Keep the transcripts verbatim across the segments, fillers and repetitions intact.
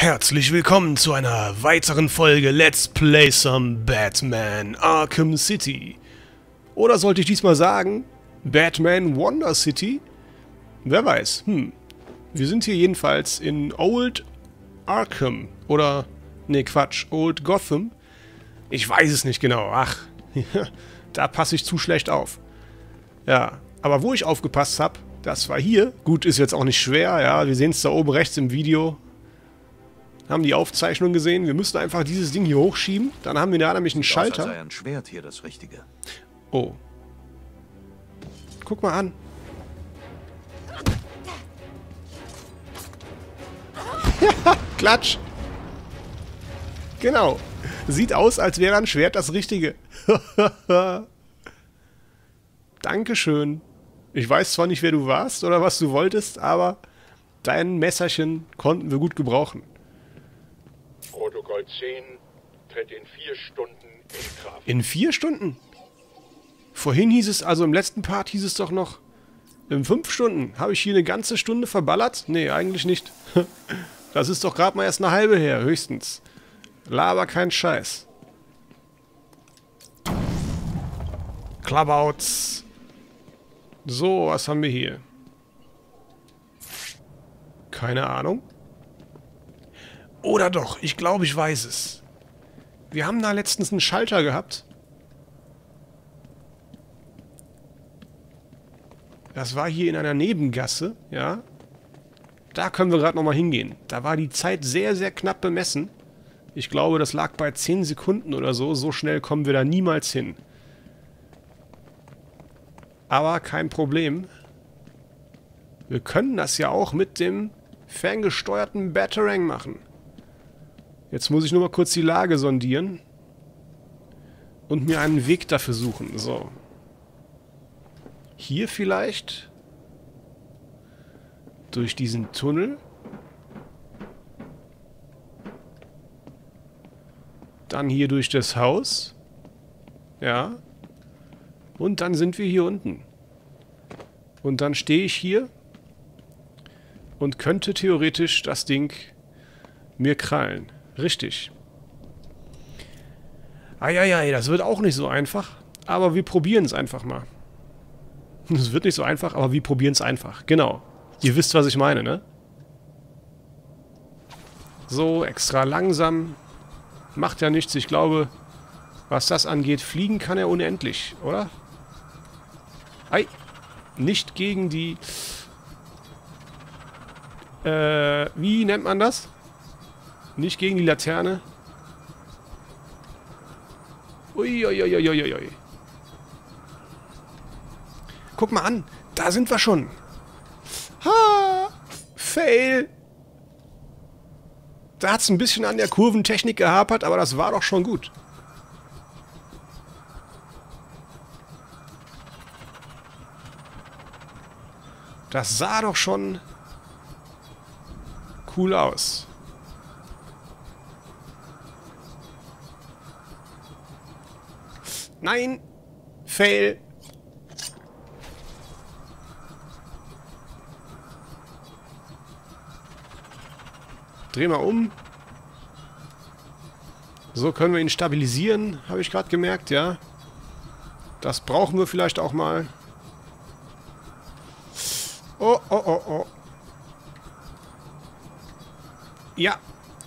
Herzlich willkommen zu einer weiteren Folge Let's Play Some Batman Arkham City. Oder sollte ich diesmal sagen, Batman Wonder City? Wer weiß, hm. Wir sind hier jedenfalls in Old Arkham. Oder, ne Quatsch, Old Gotham. Ich weiß es nicht genau, ach, da passe ich zu schlecht auf. Ja, aber wo ich aufgepasst habe, das war hier. Gut, ist jetzt auch nicht schwer, ja, wir sehen es da oben rechts im Video. Haben die Aufzeichnung gesehen. Wir müssen einfach dieses Ding hier hochschieben. Dann haben wir da nämlich einen Sieht Schalter. aus, als sei ein Schwert hier das Richtige. Oh. Guck mal an. Ja, Klatsch. Genau. Sieht aus, als wäre ein Schwert das Richtige. Dankeschön. Ich weiß zwar nicht, wer du warst oder was du wolltest, aber dein Messerchen konnten wir gut gebrauchen. Protokoll zehn tritt in vier Stunden in Kraft. In vier Stunden? Vorhin hieß es, also im letzten Part hieß es doch noch, in fünf Stunden. Habe ich hier eine ganze Stunde verballert? Nee, eigentlich nicht. Das ist doch gerade mal erst eine halbe her, höchstens. Laber kein Scheiß. Clubouts. So, was haben wir hier? Keine Ahnung. Oder doch, ich glaube, ich weiß es. Wir haben da letztens einen Schalter gehabt. Das war hier in einer Nebengasse, ja. Da können wir gerade nochmal hingehen. Da war die Zeit sehr, sehr knapp bemessen. Ich glaube, das lag bei zehn Sekunden oder so. So schnell kommen wir da niemals hin. Aber kein Problem. Wir können das ja auch mit dem ferngesteuerten Batarang machen. Jetzt muss ich nur mal kurz die Lage sondieren. Und mir einen Weg dafür suchen. So. Hier vielleicht. Durch diesen Tunnel. Dann hier durch das Haus. Ja. Und dann sind wir hier unten. Und dann stehe ich hier. Und könnte theoretisch das Ding mir krallen. Richtig. Eieiei, das wird auch nicht so einfach. Aber wir probieren es einfach mal. Es wird nicht so einfach, aber wir probieren es einfach. Genau. Ihr wisst, was ich meine, ne? So, extra langsam. Macht ja nichts. Ich glaube, was das angeht, fliegen kann er unendlich, oder? Ei. Nicht gegen die... Äh, wie nennt man das? Nicht gegen die Laterne. Uiuiuiuiui. Guck mal an. Da sind wir schon. Ha! Fail. Da hat es ein bisschen an der Kurventechnik gehapert, aber das war doch schon gut. Das sah doch schon cool aus. Nein! Fail! Dreh mal um. So können wir ihn stabilisieren, habe ich gerade gemerkt, ja. Das brauchen wir vielleicht auch mal. Oh, oh, oh, oh. Ja.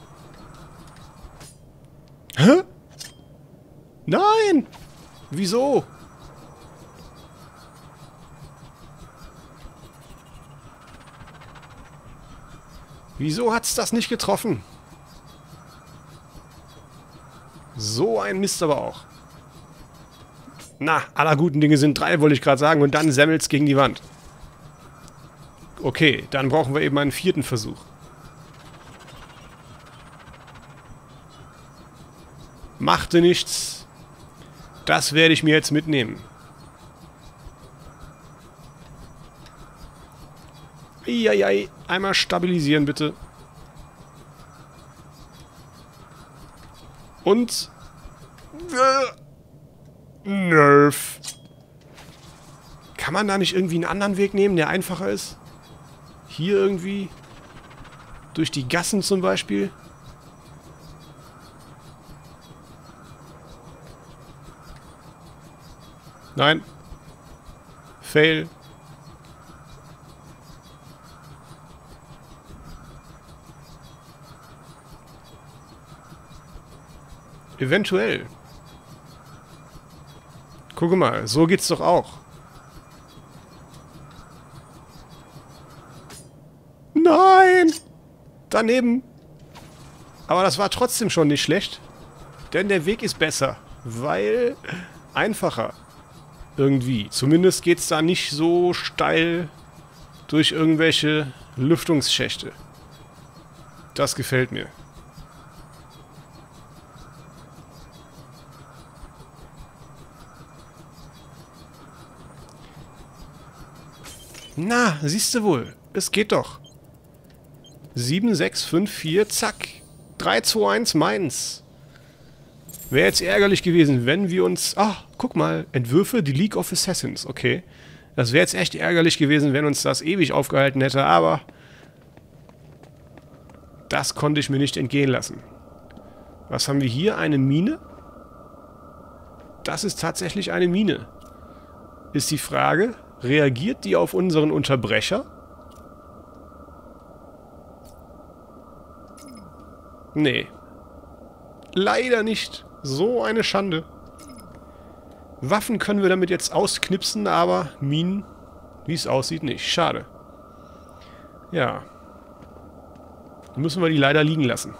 Hä? Nein! Wieso? Wieso hat's das nicht getroffen? So ein Mist aber auch. Na, aller guten Dinge sind drei, wollte ich gerade sagen, und dann semmelt's gegen die Wand. Okay, dann brauchen wir eben einen vierten Versuch. Machte nichts. Das werde ich mir jetzt mitnehmen. Eieiei. Einmal stabilisieren, bitte. Und... Äh, Nerf. Kann man da nicht irgendwie einen anderen Weg nehmen, der einfacher ist? Hier irgendwie? Durch die Gassen zum Beispiel? Nein. Fail. Eventuell. Guck mal, so geht's doch auch. Nein! Daneben. Aber das war trotzdem schon nicht schlecht. Denn der Weg ist besser. Weil einfacher. Irgendwie. Zumindest geht's da nicht so steil durch irgendwelche Lüftungsschächte. Das gefällt mir. Na, siehst du wohl. Es geht doch. sieben, sechs, fünf, vier, zack. drei, zwei, eins, Mainz. Wäre jetzt ärgerlich gewesen, wenn wir uns... Ach, guck mal. Entwürfe, die League of Assassins. Okay. Das wäre jetzt echt ärgerlich gewesen, wenn uns das ewig aufgehalten hätte, aber... Das konnte ich mir nicht entgehen lassen. Was haben wir hier? Eine Mine? Das ist tatsächlich eine Mine. Ist die Frage... Reagiert die auf unseren Unterbrecher? Nee. Leider nicht. So eine Schande. Waffen können wir damit jetzt ausknipsen, aber Minen, wie es aussieht, nicht. Schade. Ja. Dann müssen wir die leider liegen lassen.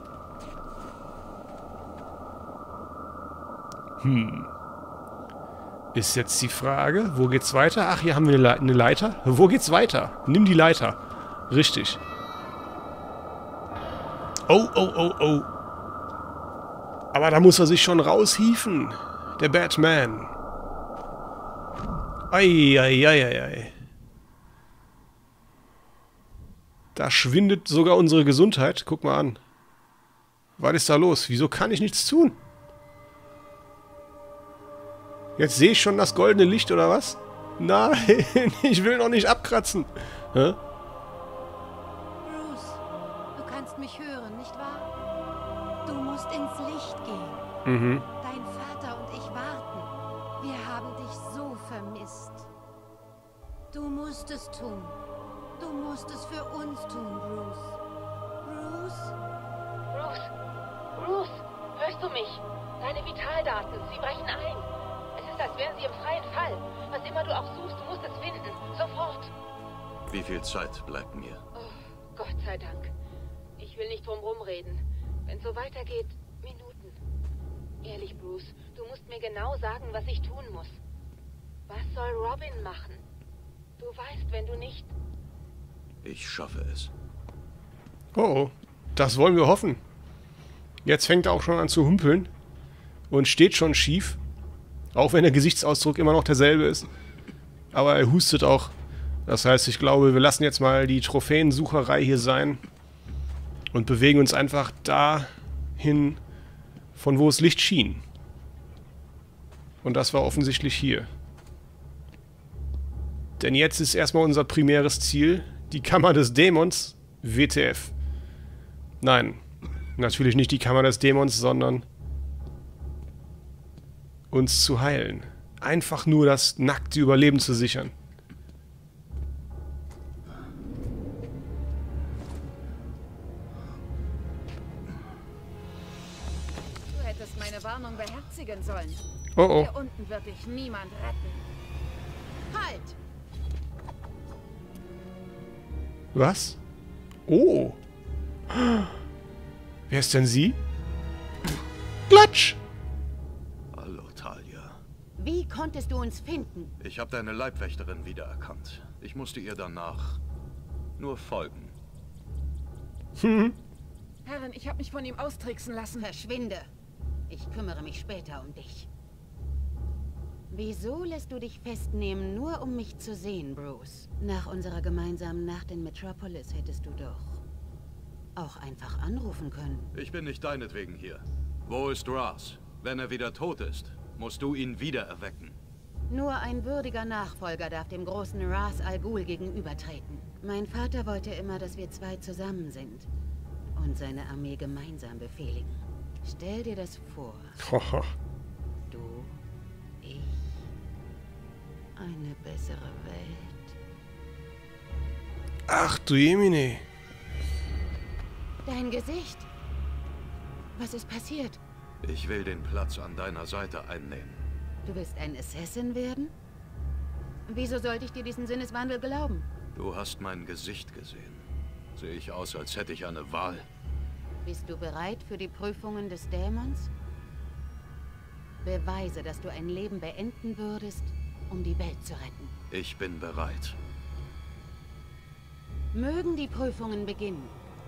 Hm. Ist jetzt die Frage, wo geht's weiter? Ach, hier haben wir eine, Le eine Leiter. Wo geht's weiter? Nimm die Leiter. Richtig. Oh, oh, oh, oh. Aber da muss er sich schon raushieven. Der Batman. Ei, ei, ei, ei, ei. Da schwindet sogar unsere Gesundheit. Guck mal an. Was ist da los? Wieso kann ich nichts tun? Jetzt sehe ich schon das goldene Licht, oder was? Nein, ich will noch nicht abkratzen. Hä? Bruce, du kannst mich hören, nicht wahr? Du musst ins Licht gehen. Mhm. Dein Vater und ich warten. Wir haben dich so vermisst. Du musst es tun. Du musst es für uns tun, Bruce. Bruce? Bruce! Bruce! Hörst du mich? Deine Vitaldaten, sie brechen ein. Es ist, als wären sie im freien Fall. Was immer du auch suchst, du musst es finden. Sofort. Wie viel Zeit bleibt mir? Oh, Gott sei Dank. Ich will nicht drum rumreden. Wenn es so weitergeht, Minuten. Ehrlich, Bruce, du musst mir genau sagen, was ich tun muss. Was soll Robin machen? Du weißt, wenn du nicht... Ich schaffe es. Oh, oh. Das wollen wir hoffen. Jetzt fängt er auch schon an zu humpeln. Und steht schon schief. Auch wenn der Gesichtsausdruck immer noch derselbe ist. Aber er hustet auch. Das heißt, ich glaube, wir lassen jetzt mal die Trophäensucherei hier sein. Und bewegen uns einfach dahin, von wo es Licht schien. Und das war offensichtlich hier. Denn jetzt ist erstmal unser primäres Ziel die Kammer des Dämons, W T F. Nein, natürlich nicht die Kammer des Dämons, sondern uns zu heilen. Einfach nur das nackte Überleben zu sichern. Du hättest meine Warnung beherzigen sollen. Oh oh. Hier unten wird dich niemand retten. Halt! Was? Oh. Wer ist denn sie? Klatsch! Hallo, Talia. Wie konntest du uns finden? Ich habe deine Leibwächterin wiedererkannt. Ich musste ihr danach nur folgen. Hm. Herrin, ich habe mich von ihm austricksen lassen. Verschwinde. Ich kümmere mich später um dich. Wieso lässt du dich festnehmen, nur um mich zu sehen, Bruce? Nach unserer gemeinsamen Nacht in Metropolis hättest du doch auch einfach anrufen können. Ich bin nicht deinetwegen hier. Wo ist Ras? Wenn er wieder tot ist, musst du ihn wieder erwecken. Nur ein würdiger Nachfolger darf dem großen Ras Al Ghul gegenübertreten. Mein Vater wollte immer, dass wir zwei zusammen sind und seine Armee gemeinsam befehligen. Stell dir das vor. Hoho. Du, ich eine bessere Welt. Ach du Jemine. Dein Gesicht. Was ist passiert? Ich will den Platz an deiner Seite einnehmen. Du willst ein Assassin werden? Wieso sollte ich dir diesen Sinneswandel glauben? Du hast mein Gesicht gesehen. Sehe ich aus, als hätte ich eine Wahl? Bist du bereit für die Prüfungen des Dämons? Beweise, dass du ein Leben beenden würdest, um die Welt zu retten. Ich bin bereit. Mögen die Prüfungen beginnen.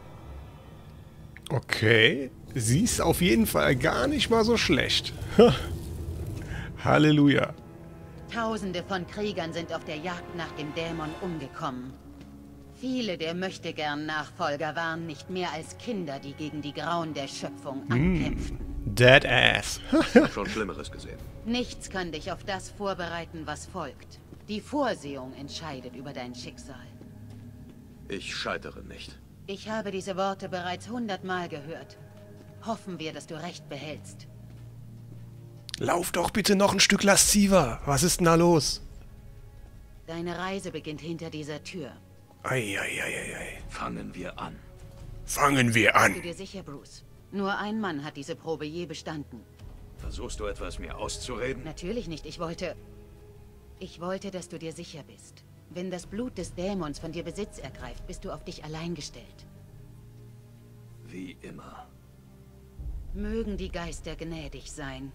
Okay, sie ist auf jeden Fall gar nicht mal so schlecht. Halleluja. Tausende von Kriegern sind auf der Jagd nach dem Dämon umgekommen. Viele der Möchtegern-Nachfolger waren nicht mehr als Kinder, die gegen die Grauen der Schöpfung ankämpften. Dead ass. Ich hab schon Schlimmeres gesehen. Nichts kann dich auf das vorbereiten, was folgt. Die Vorsehung entscheidet über dein Schicksal. Ich scheitere nicht. Ich habe diese Worte bereits hundertmal gehört. Hoffen wir, dass du Recht behältst. Lauf doch bitte noch ein Stück lasziver. Was ist denn da los? Deine Reise beginnt hinter dieser Tür. Eieieiei. Fangen wir an. Fangen wir an. Bist du dir sicher, Bruce? Nur ein Mann hat diese Probe je bestanden. Versuchst du etwas mir auszureden? Natürlich nicht. Ich wollte... Ich wollte, dass du dir sicher bist. Wenn das Blut des Dämons von dir Besitz ergreift, bist du auf dich allein gestellt. Wie immer. Mögen die Geister gnädig sein.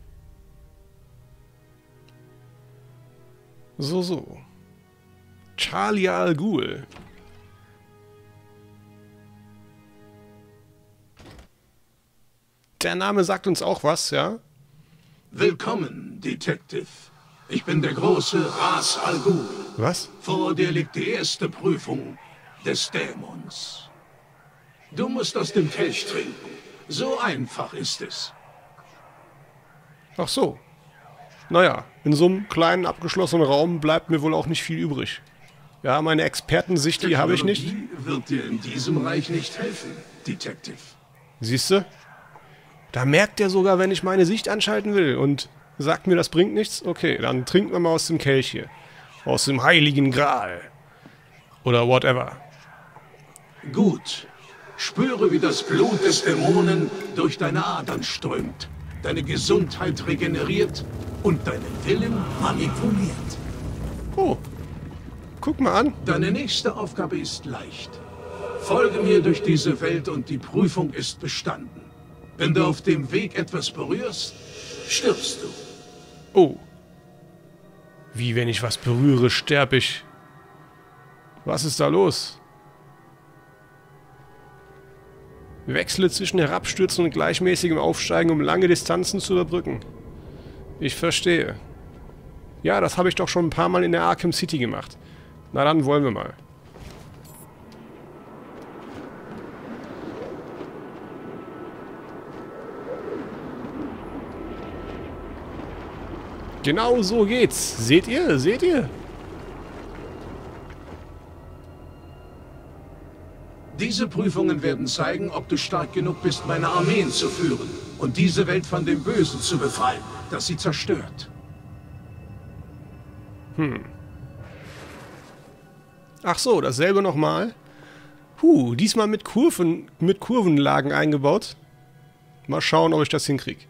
So, so. Charlie Al Ghul. Der Name sagt uns auch was, ja? Willkommen, Detective. Ich bin der große Ra's Al Ghul. Was? Vor dir liegt die erste Prüfung des Dämons. Du musst aus dem Kelch trinken. So einfach ist es. Ach so. Naja, in so einem kleinen, abgeschlossenen Raum bleibt mir wohl auch nicht viel übrig. Ja, meine Expertensicht, die habe ich nicht. Technologie wird dir in diesem Reich nicht helfen, Detective. Siehst du? Da merkt er sogar, wenn ich meine Sicht anschalten will und sagt mir, das bringt nichts. Okay, dann trinken wir mal aus dem Kelch hier. Aus dem heiligen Gral. Oder whatever. Gut. Spüre, wie das Blut des Dämonen durch deine Adern strömt, deine Gesundheit regeneriert und deinen Willen manipuliert. Oh. Guck mal an. Deine nächste Aufgabe ist leicht. Folge mir durch diese Welt und die Prüfung ist bestanden. Wenn du auf dem Weg etwas berührst, stirbst du. Oh. Wie, wenn ich was berühre, sterb ich. Was ist da los? Wechsle zwischen Herabstürzen und gleichmäßigem Aufsteigen, um lange Distanzen zu überbrücken. Ich verstehe. Ja, das habe ich doch schon ein paar Mal in der Arkham City gemacht. Na dann wollen wir mal. Genau so geht's. Seht ihr? Seht ihr? Diese Prüfungen werden zeigen, ob du stark genug bist, meine Armeen zu führen und diese Welt von dem Bösen zu befreien, das sie zerstört. Hm. Ach so, dasselbe nochmal. Huh, diesmal mit Kurven, mit Kurvenlagen eingebaut. Mal schauen, ob ich das hinkriege.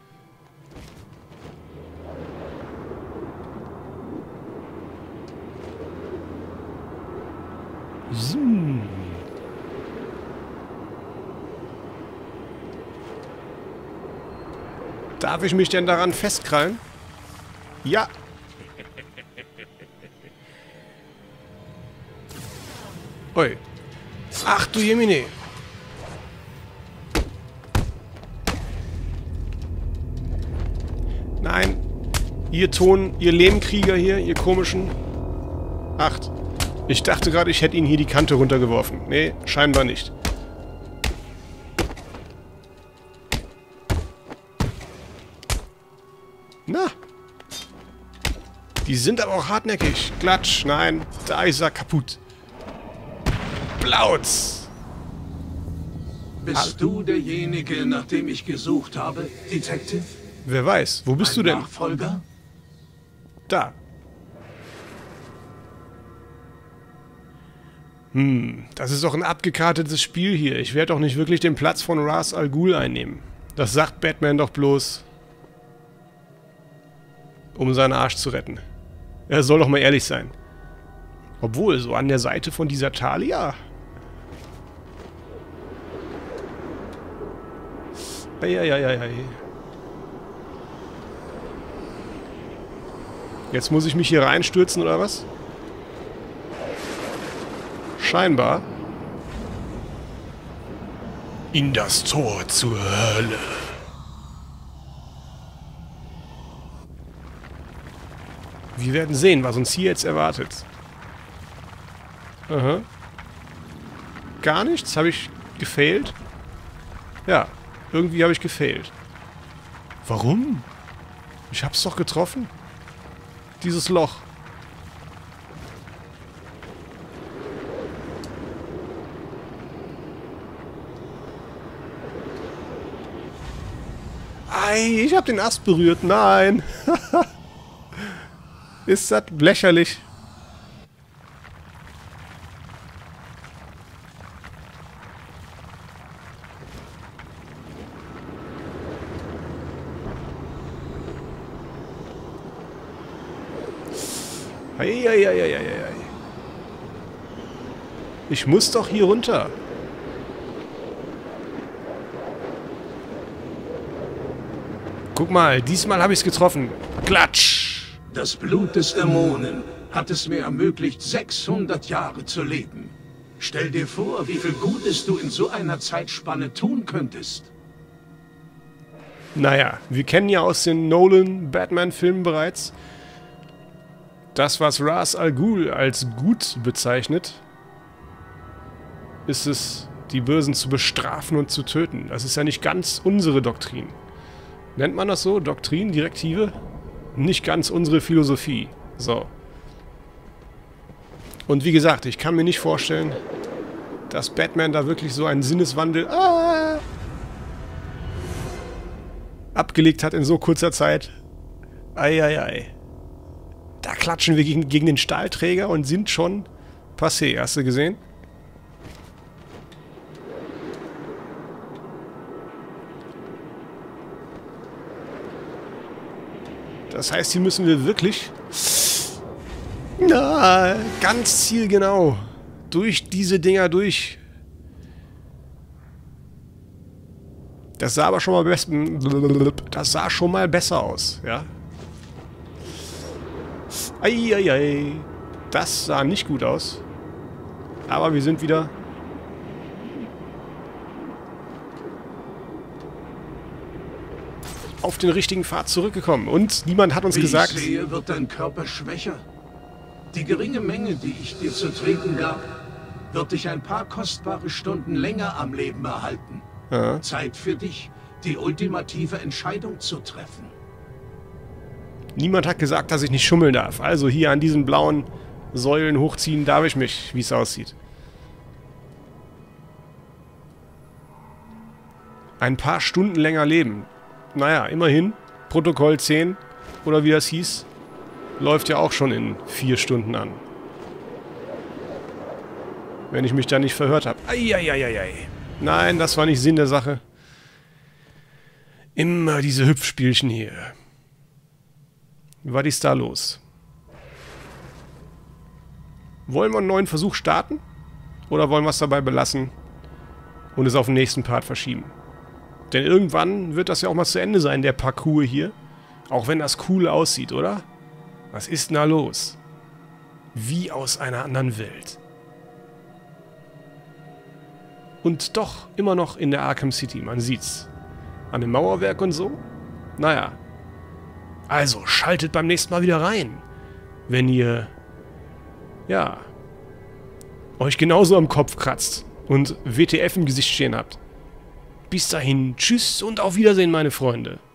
So. Darf ich mich denn daran festkrallen? Ja. Ui. Ach du Jemine. Nein. Ihr Ton, ihr Lehmkrieger hier, ihr komischen. Acht. Ich dachte gerade, ich hätte ihn hier die Kante runtergeworfen. Nee, scheinbar nicht. Na. Die sind aber auch hartnäckig. Klatsch, nein. Da ist er kaputt. Plauz. Bist du derjenige, nach dem ich gesucht habe, Detective? Wer weiß, wo bist Ein du denn? Nachfolger? Da. Hm, das ist doch ein abgekartetes Spiel hier. Ich werde doch nicht wirklich den Platz von Ra's al Ghul einnehmen. Das sagt Batman doch bloß, um seinen Arsch zu retten. Er soll doch mal ehrlich sein. Obwohl, so an der Seite von dieser Talia... Eieieiei. Jetzt muss ich mich hier reinstürzen, oder was? Scheinbar. In das Tor zur Hölle. Wir werden sehen, was uns hier jetzt erwartet. Aha. Gar nichts? Habe ich gefailt? Ja, irgendwie habe ich gefailt. Warum? Ich hab's doch getroffen. Dieses Loch. Ei, ich hab den Ast berührt. Nein. Ist das lächerlich. Eieieiei. Ich muss doch hier runter. Guck mal, diesmal habe ich es getroffen. Klatsch! Das Blut des Dämonen hat es mir ermöglicht, sechshundert Jahre zu leben. Stell dir vor, wie viel Gutes du in so einer Zeitspanne tun könntest. Naja, wir kennen ja aus den Nolan-Batman-Filmen bereits, das, was Ra's al Ghul als gut bezeichnet, ist es, die Bösen zu bestrafen und zu töten. Das ist ja nicht ganz unsere Doktrin. Nennt man das so? Doktrin? Direktive? Nicht ganz unsere Philosophie. So. Und wie gesagt, ich kann mir nicht vorstellen, dass Batman da wirklich so einen Sinneswandel ah, abgelegt hat in so kurzer Zeit. Eieiei. Da klatschen wir gegen, gegen den Stahlträger und sind schon passé. Hast du gesehen? Das heißt, hier müssen wir wirklich... Na, ganz zielgenau durch diese Dinger durch. Das sah aber schon mal besser... Das sah schon mal besser aus, ja? Eieiei. Das sah nicht gut aus. Aber wir sind wieder... auf den richtigen Pfad zurückgekommen. Und niemand hat uns Wie gesagt... ich sehe, wird dein Körper schwächer. Die geringe Menge, die ich dir zu trinken gab, wird dich ein paar kostbare Stunden länger am Leben erhalten. Ja. Zeit für dich, die ultimative Entscheidung zu treffen. Niemand hat gesagt, dass ich nicht schummeln darf. Also hier an diesen blauen Säulen hochziehen darf ich mich, wie es aussieht. Ein paar Stunden länger leben. Naja, immerhin. Protokoll zehn, oder wie das hieß, läuft ja auch schon in vier Stunden an. Wenn ich mich da nicht verhört habe. Eieieiei. Nein, das war nicht Sinn der Sache. Immer diese Hüpfspielchen hier. Was ist da los? Wollen wir einen neuen Versuch starten? Oder wollen wir es dabei belassen und es auf den nächsten Part verschieben? Denn irgendwann wird das ja auch mal zu Ende sein, der Parcours hier. Auch wenn das cool aussieht, oder? Was ist denn da los? Wie aus einer anderen Welt. Und doch immer noch in der Arkham City, man sieht's. An dem Mauerwerk und so. Naja. Also, schaltet beim nächsten Mal wieder rein. Wenn ihr, ja, euch genauso am Kopf kratzt und W T F im Gesicht stehen habt. Bis dahin, tschüss und auf Wiedersehen, meine Freunde.